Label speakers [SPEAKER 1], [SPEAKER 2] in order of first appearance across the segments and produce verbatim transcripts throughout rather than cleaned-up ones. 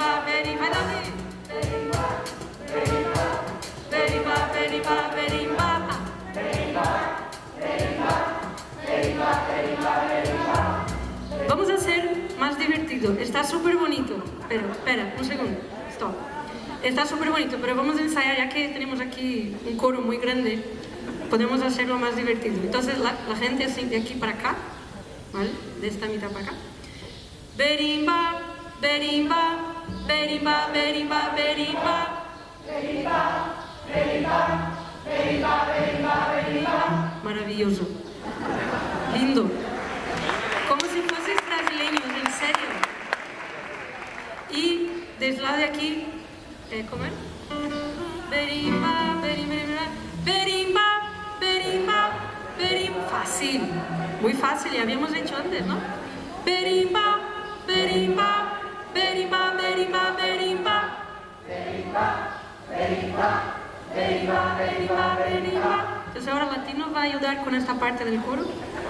[SPEAKER 1] berimba, berimba, dale. Berimba, berimba, berimba, berimba, berimba. Berimba, berimba, berimba, berimba, berimba. Vamos a hacer más divertido. Está súper bonito, pero espera, un segundo. Stop. Está súper bonito, pero vamos a ensayar, ya que tenemos aquí un coro muy grande, podemos hacerlo más divertido. Entonces la, la gente así de aquí para acá, ¿vale? De esta mitad para acá. Berimba, berimba, berimba, berimba, berimba. Berimba, berimba, berimba, berimba, berimba. Maravilloso. Lindo. Como si fueses brasileños, en serio. Y desde el lado de aquí, eh, ¿cómo es? Berimba, berimba, berimba, berimba, berimba. Fácil, muy fácil, ya habíamos hecho antes, ¿no? Berimba, berimba, berimba, berimba, berimba. Berimba, berimba, berimba, berimba, berimba. Entonces ahora Latín nos va a ayudar con esta parte del coro.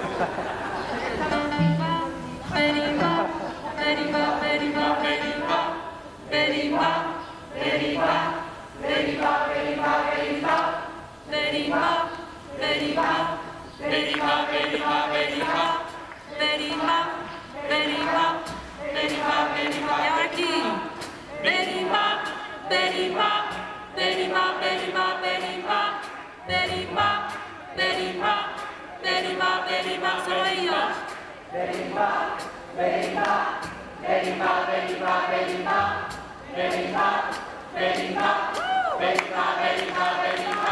[SPEAKER 1] Berimba, berimba, berimba, berimba, berimba, berimba, berimba, berimba, berimba, berimba, berimba, berimba, berimba, berimba, berimba, berimba, berimba, berimba. Y ahora aquí. Berimba, berimba, berimba, berimba, berimba, berimba, berimba, berimba, berimba, solo ellos. Berimba, berimba, berimba, berimba, berimba, berimba, berimba, berimba, berimba, berimba.